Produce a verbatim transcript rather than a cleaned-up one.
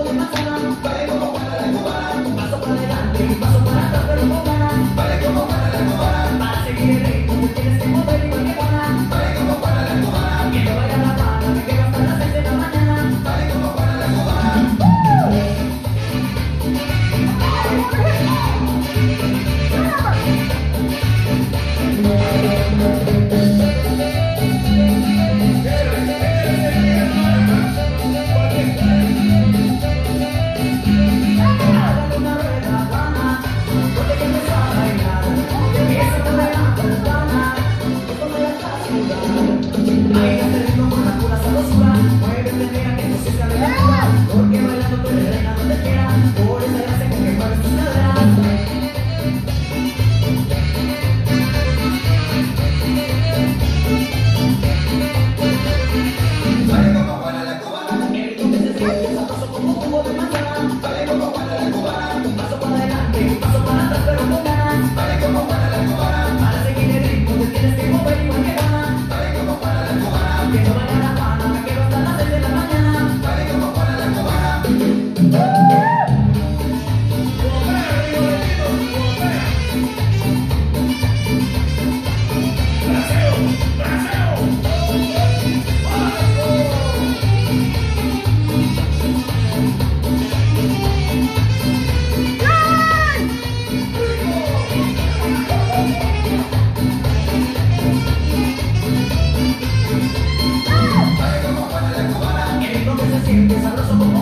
jugo de manzana. Vale como Juana la cubana. Paso para adelante y paso para atrás, pero con ganas. Vale como Juana la cubana. Para seguir el ritmo te tienes que mover igual que Juana. Vale como Juana la cubana. Que no vaya la mano, me quedo hasta las seis de la mañana. Vale como Juana la cubana. Se siente sabroso.